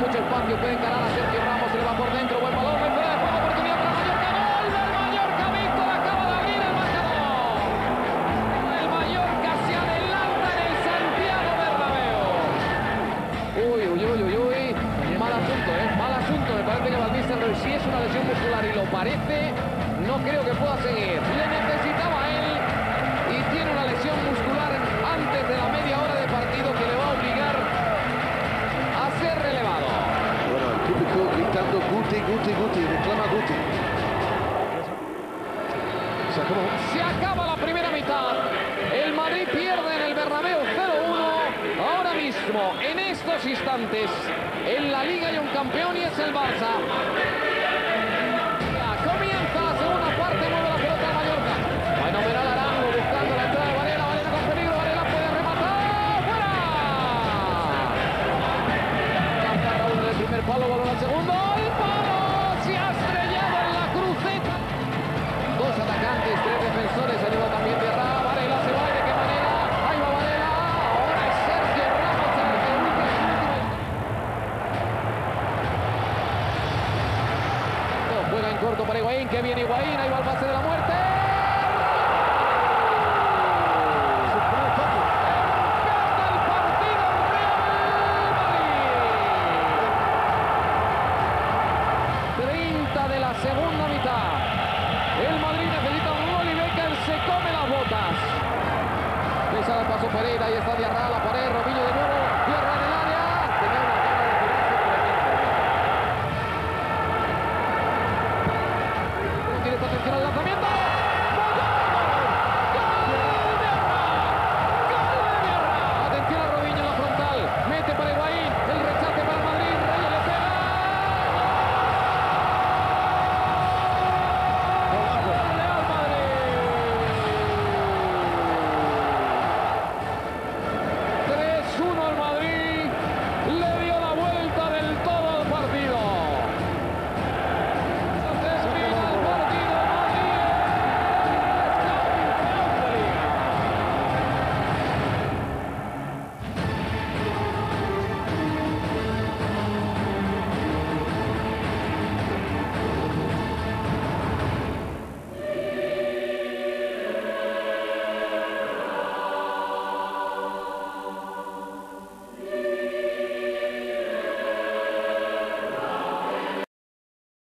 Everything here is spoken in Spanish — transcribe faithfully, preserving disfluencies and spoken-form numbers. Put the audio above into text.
mucho espacio, puede encarar a Sergio Ramos, se le va por dentro, buen balón, no hay fuera de juego, oportunidad para Mallorca, gol del Mallorca, Víctor acaba de abrir el marcador. El Mallorca se adelanta en el Santiago Bernabéu. Uy, uy, uy, uy, uy, mal asunto, eh, mal asunto, me parece que Van Nistelrooy si es una lesión muscular y lo parece, no creo que pueda seguir, le necesitaba a él y tiene una lesión muscular antes de la media hora de partido que le va a obligar a ser relevado. Bueno, el público gritando Guti, Guti, Guti, reclama Guti. Se acabó. Se acaba la primera mitad. El Madrid pierde en el Bernabéu cero uno. Ahora mismo, en estos instantes, en la Liga hay un campeón y es el Barça. Comienza la segunda parte, mueve la pelota a Mallorca. Fenomenal Arango buscando la entrada de Varela. Varela con peligro, Varela puede rematar. ¡Fuera! Canta Raúl en el primer palo, balón al segundo. ¡El palo! Se ha estrellado en la cruceta. Dos atacantes, tres defensores, ayuda también de Ra. Varela se va, ¿de qué manera? Ahí va Varela. Ahora es Sergio Ramos el que último. Juega en corto para Higuaín, que viene Higuaín, ahí va el